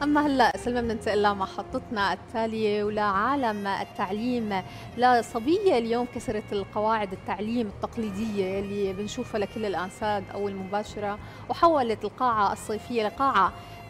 أما هلا سلمى بننتقل لمحطتنا التالية ولعالم التعليم لصبية اليوم كسرت القواعد التعليم التقليدية اللي بنشوفها لكل الأنساد أو المباشرة، وحولت القاعة الصيفية لقاعة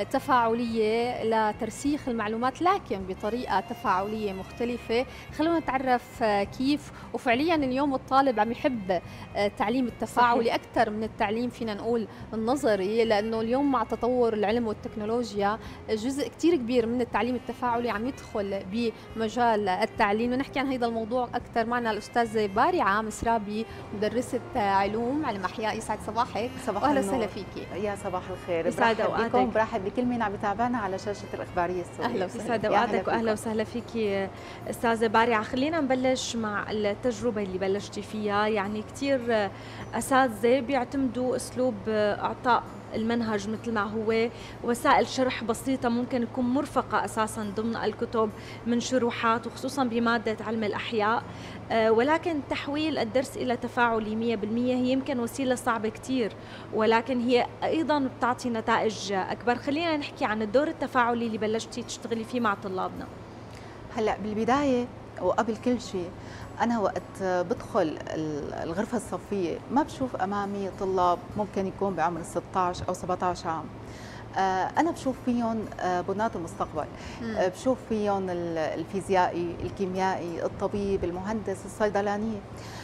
تفاعلية لترسيخ المعلومات لكن بطريقة تفاعلية مختلفة. خلونا نتعرف كيف. وفعليا اليوم الطالب عم يحب التعليم التفاعلي صحيح. أكثر من التعليم فينا نقول النظري، لأنه اليوم مع تطور العلم والتكنولوجيا جزء كتير كبير من التعليم التفاعلي عم يدخل بمجال التعليم. ونحكي عن هذا الموضوع أكثر معنا الأستاذة بارعة مسرابي، مدرسة علم أحياء. يسعد صباحك. صباح وأهلا النور. وسهلا فيكي. يا صباح الخير. يسعد برحب اوقاتك. بكم، برحب بكل مين عم يتابعنا على شاشة الإخبارية السورية. أهلا وسهلا. يسعد يا اوقاتك هلا واهلا فيكم. وسهلا فيكي استاذه بارعه. خلينا نبلش مع التجربه اللي بلشتي فيها. يعني كثير اساتذه بيعتمدوا اسلوب اعطاء المنهج مثل ما هو، وسائل شرح بسيطة ممكن تكون مرفقة أساساً ضمن الكتب من شروحات، وخصوصاً بمادة علم الأحياء. ولكن تحويل الدرس إلى تفاعلي 100% هي يمكن وسيلة صعبة كتير، ولكن هي أيضاً بتعطي نتائج أكبر. خلينا نحكي عن الدور التفاعلي اللي بلشتي تشتغلي فيه مع طلابنا. هلا بالبداية وقبل كل شيء، أنا وقت بدخل الغرفة الصفية ما بشوف أمامي طلاب ممكن يكون بعمر 16 أو 17 عام. أنا بشوف فيهم بناة المستقبل. بشوف فيهم الفيزيائي، الكيميائي، الطبيب، المهندس، الصيدلانية.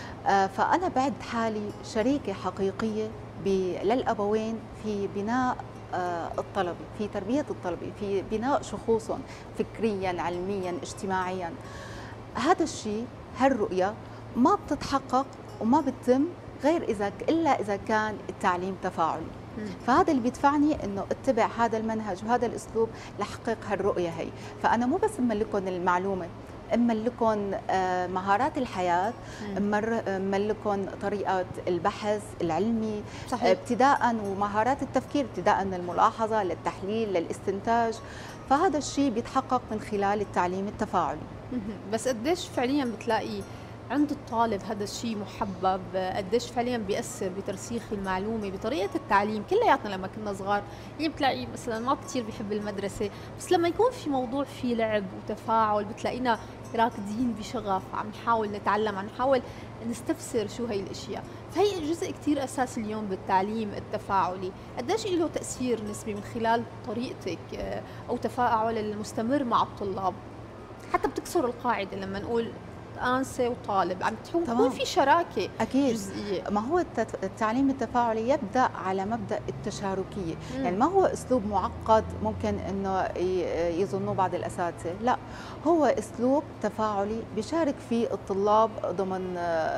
فأنا بعد حالي شريكة حقيقية للأبوين في بناء الطلبة، في تربية الطلبة، في بناء شخوصهم فكريا، علميا، اجتماعيا. هذا الشيء، هالرؤية ما بتتحقق وما بتتم غير إلا إذا كان التعليم تفاعلي. فهذا اللي بيدفعني انه اتبع هذا المنهج وهذا الاسلوب لحقق هالرؤيه هي. فانا مو بس املكهم المعلومه، املكهم مهارات الحياه، املكهم طريقه البحث العلمي. صحيح. ابتداء ومهارات التفكير، ابتداء من الملاحظه للتحليل للاستنتاج. فهذا الشيء بيتحقق من خلال التعليم التفاعلي. بس قديش فعليا بتلاقي عند الطالب هذا الشيء محبب؟ قديش فعليا بيأثر بترسيخ المعلومة بطريقة التعليم؟ كلياتنا لما كنا صغار يعني بتلاقي مثلا ما كثير بيحب المدرسة، بس لما يكون في موضوع فيه لعب وتفاعل بتلاقينا راكدين بشغف، عم نحاول نتعلم، عم نحاول نستفسر شو هي الاشياء. فهي جزء كثير اساسي اليوم بالتعليم التفاعلي. قديش له تأثير نسبي من خلال طريقتك او تفاعل المستمر مع الطلاب؟ حتى بتكسر القاعدة لما نقول أنسة وطالب، عم تكون في شراكة أكيد. جزئية. ما هو التعليم التفاعلي يبدأ على مبدأ التشاركية. يعني ما هو أسلوب معقد ممكن أنه يظنوه بعض الأساتذة، لا، هو أسلوب تفاعلي بيشارك فيه الطلاب ضمن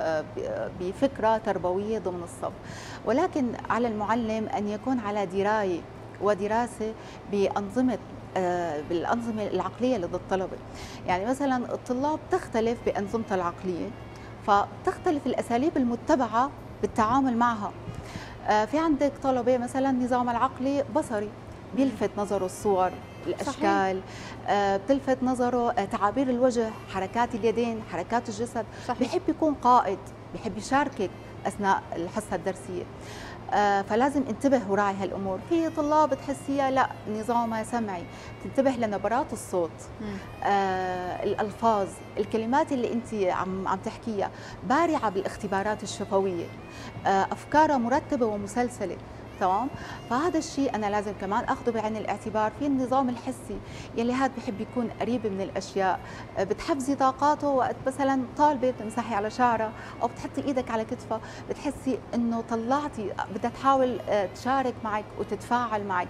بفكرة تربوية ضمن الصف. ولكن على المعلم أن يكون على دراية ودراسة بأنظمة بالأنظمة العقلية لدى الطلبة. يعني مثلا الطلاب تختلف بأنظمتها العقلية، فتختلف الأساليب المتبعة بالتعامل معها. في عندك طلبة مثلا نظام العقلي بصري، بيلفت نظره الصور، الأشكال. بتلفت نظره تعابير الوجه، حركات اليدين، حركات الجسد. صحيح. بيحب يكون قائد، بيحب يشاركك أثناء الحصة الدرسية. فلازم انتبه وراعي هالامور. في طلاب تحسيها لا، نظامها سمعي، تنتبه لنبرات الصوت، الالفاظ، الكلمات اللي انت عم تحكيها، بارعه بالاختبارات الشفويه، افكارها مرتبه ومسلسله. تمام. فهذا الشيء انا لازم كمان اخذه بعين الاعتبار. في النظام الحسي يلي هذا بحب يكون قريب من الاشياء، بتحفزي طاقاته وقت مثلا طالبه بتمسحي على شعرها او بتحطي ايدك على كتفها، بتحسي انه طلعتي، بدها تحاول تشارك معك وتتفاعل معك.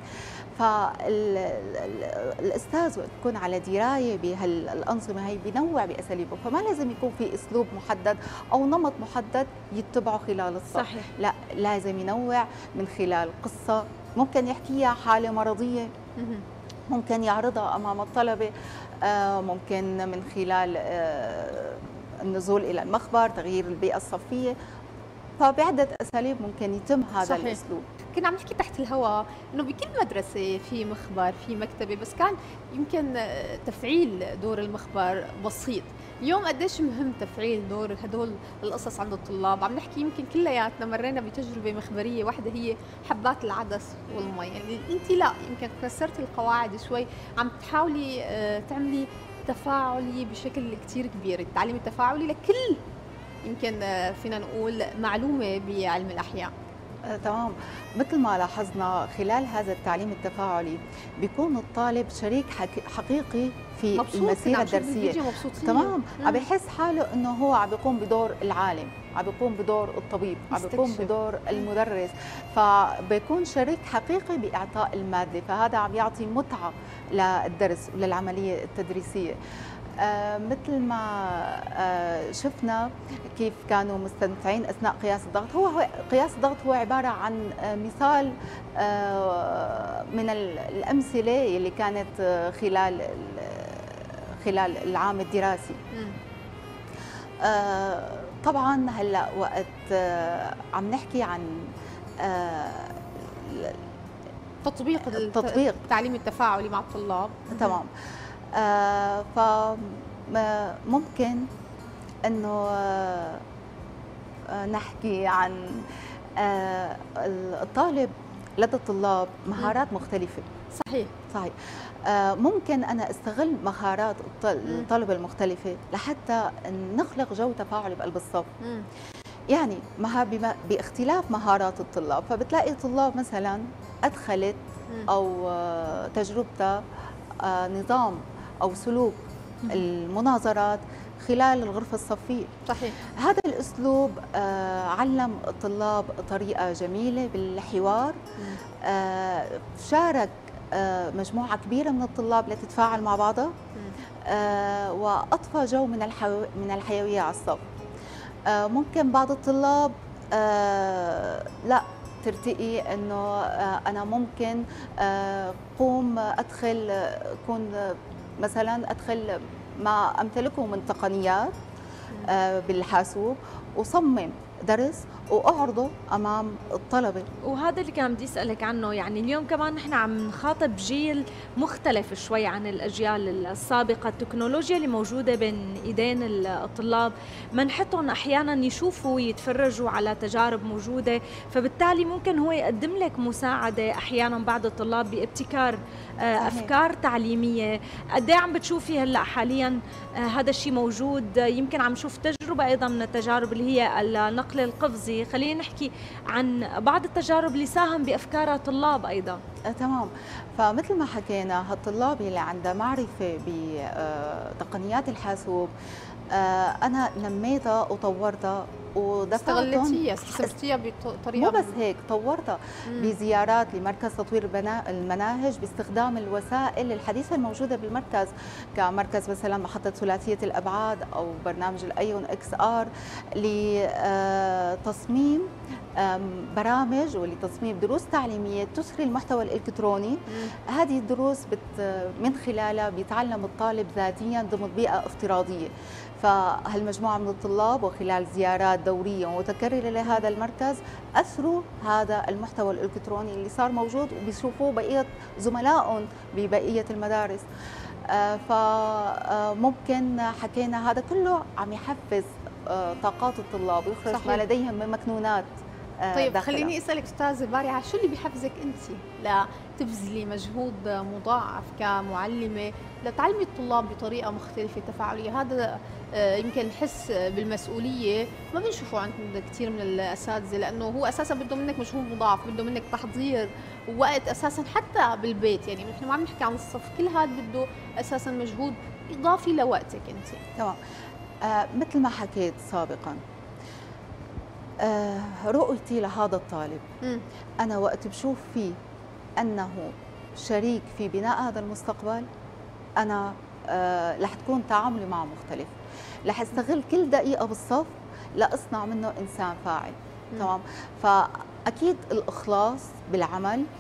فالاستاذ وقت يكون على درايه بهالانظمه هي بينوع باساليبه، فما لازم يكون في اسلوب محدد او نمط محدد يتبعه خلال الصف. صحيح. لا، لازم ينوع من خلال قصه ممكن يحكيها، حاله مرضيه ممكن يعرضها امام الطلبه، ممكن من خلال النزول الى المخبر، تغيير البيئه الصفيه. فبعدة اساليب ممكن يتم هذا صحيح. الاسلوب. كنا عم نحكي تحت الهواء انه بكل مدرسه في مخبر، في مكتبه، بس كان يمكن تفعيل دور المخبر بسيط. اليوم قديش مهم تفعيل دور هدول القصص عند الطلاب؟ عم نحكي يمكن كلياتنا مرينا بتجربه مخبريه واحده، هي حبات العدس والمي، يعني انت لا يمكن كسرتي القواعد شوي، عم تحاولي تعملي تفاعلي بشكل كتير كبير، التعليم التفاعلي لكل يمكن فينا نقول معلومه بعلم الاحياء. تمام. مثل ما لاحظنا خلال هذا التعليم التفاعلي بيكون الطالب شريك حقيقي في المسيرة الدرسية. تمام. عم بيحس حاله انه هو عم بيقوم بدور العالم، عم بيقوم بدور الطبيب، عم بيقوم بدور المدرس، فبيكون شريك حقيقي بإعطاء المادة، فهذا عم يعطي متعة للدرس وللعملية التدريسية. مثل ما شفنا كيف كانوا مستمتعين اثناء قياس الضغط. هو قياس الضغط هو عباره عن مثال من الامثله اللي كانت خلال العام الدراسي. طبعا هلا وقت عم نحكي عن تطبيق التعليم التفاعلي مع الطلاب. تمام. فممكن انه نحكي عن الطالب لدى الطلاب مهارات مختلفة. صحيح. صحيح. ممكن أنا أستغل مهارات الطالب المختلفة لحتى نخلق جو تفاعلي بقلب الصف. يعني باختلاف مهارات الطلاب، فبتلاقي طلاب مثلا أدخلت أو تجربتها نظام أو سلوك المناظرات خلال الغرفة الصفية. صحيح. هذا الأسلوب علم الطلاب طريقة جميلة بالحوار. شارك مجموعة كبيرة من الطلاب لتتفاعل مع بعضها، وأضفى جو من الحيوية على الصف. ممكن بعض الطلاب لا ترتقي انه انا ممكن قوم ادخل ما امتلكه من تقنيات بالحاسوب وصمم درس واعرضه امام الطلبه. وهذا اللي كان بدي اسالك عنه، يعني اليوم كمان نحن عم نخاطب جيل مختلف شوي عن الاجيال السابقه، التكنولوجيا اللي موجوده بين ايدين الطلاب منحتهم احيانا يشوفوا ويتفرجوا على تجارب موجوده، فبالتالي ممكن هو يقدم لك مساعده احيانا بعض الطلاب بابتكار افكار تعليميه. قد ايه عم بتشوفي هلا حاليا هذا الشيء موجود؟ يمكن عم نشوف تجربه ايضا من التجارب اللي هي النقل القفزي. خلينا نحكي عن بعض التجارب اللي ساهم بافكارها طلاب ايضا. تمام. فمثل ما حكينا هالطلاب اللي عندها معرفه بتقنيات الحاسوب انا نميتها وطورتها ودفعتها استثمرتيها بطريقه. مو بس هيك، طورتها بزيارات لمركز تطوير المناهج باستخدام الوسائل الحديثه الموجوده بالمركز، كمركز مثلا محطه ثلاثيه الابعاد او برنامج الايون اكس ار لتصميم برامج ولتصميم دروس تعليميه تسري المحتوى الالكتروني. هذه الدروس من خلالها بيتعلم الطالب ذاتيا ضمن بيئه افتراضيه. فهالمجموعة من الطلاب وخلال زيارات دورية ومتكررة لهذا المركز أسروا هذا المحتوى الإلكتروني اللي صار موجود وبيشوفوه بقية زملائهم ببقية المدارس. فممكن حكينا هذا كله عم يحفز طاقات الطلاب ويخرج ما لديهم من مكنونات. طيب خليني اسالك استاذه بارعه، شو اللي بيحفزك انت لتبذلي مجهود مضاعف كمعلمه لتعلمي الطلاب بطريقه مختلفه تفاعليه؟ هذا يمكن الحس بالمسؤوليه ما بنشوفه عند كثير من الاساتذه، لانه هو اساسا بده منك مجهود مضاعف، بده منك تحضير ووقت اساسا حتى بالبيت. يعني نحن ما عم نحكي عن الصف، كل هذا بده اساسا مجهود اضافي لوقتك انت. تمام. مثل ما حكيت سابقا، رؤيتي لهذا الطالب أنا وقت بشوف فيه أنه شريك في بناء هذا المستقبل، أنا رح تكون تعاملي معه مختلف، رح استغل كل دقيقة بالصف لأصنع منه إنسان فاعل. تمام. فأكيد الإخلاص بالعمل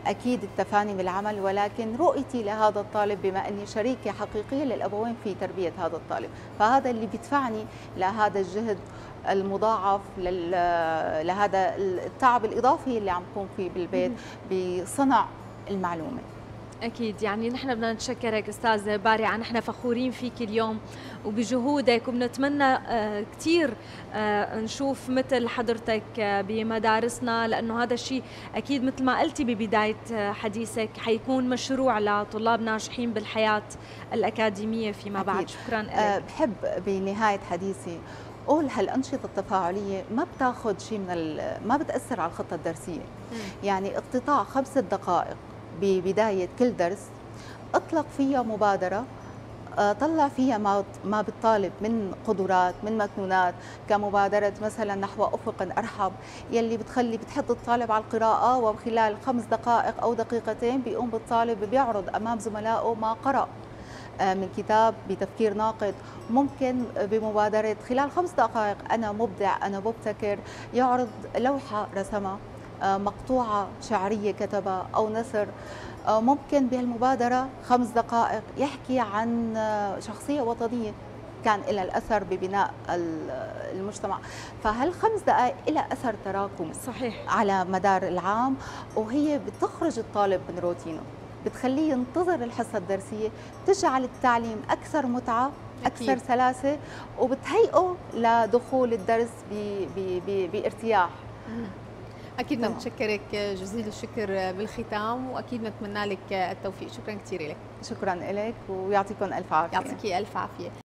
أكيد التفاني بالعمل، ولكن رؤيتي لهذا الطالب بما أني شريكة حقيقية للأبوين في تربية هذا الطالب، فهذا اللي بيدفعني لهذا الجهد المضاعف لهذا التعب الإضافي اللي عم قوم فيه بالبيت بصنع المعلومة. أكيد، يعني نحن بدنا نتشكرك أستاذ بارعة، نحن فخورين فيك اليوم وبجهودك، وبنتمنى كثير نشوف مثل حضرتك بمدارسنا، لأنه هذا الشيء أكيد مثل ما قلتي ببداية حديثك حيكون مشروع لطلاب ناجحين بالحياة الأكاديمية فيما بعد. شكرا لك. بحب بنهاية حديثي قول هالأنشطة التفاعلية ما بتاخذ شيء ما بتأثر على الخطة الدرسية. يعني اقتطاع 5 دقائق ببداية كل درس، اطلق فيها مبادرة، طلع فيها ما بالطالب من قدرات، من مكنونات، كمبادرة مثلا نحو أفق أرحب، يلي بتحط الطالب على القراءة، وخلال 5 دقائق أو دقيقتين بيقوم بالطالب بيعرض أمام زملائه ما قرأ من كتاب بتفكير ناقد. ممكن بمبادرة خلال 5 دقائق أنا مبدع، أنا مبتكر، يعرض لوحة رسمها، مقطوعة شعرية كتبها أو نثر. ممكن بهالمبادرة 5 دقائق يحكي عن شخصية وطنية كان لها الأثر ببناء المجتمع. فهال5 دقائق لها أثر تراكمي صحيح على مدار العام، وهي بتخرج الطالب من روتينه، بتخليه ينتظر الحصة الدرسية، تجعل التعليم أكثر متعة، أكثر سلاسة، وبتهيئه لدخول الدرس بارتياح. أكيد بدنا نشكرك جزيل الشكر بالختام، وأكيد نتمنى لك التوفيق. شكرا كثير لك. شكرا لك ويعطيكم ألف عافية. يعطيكي ألف عافية.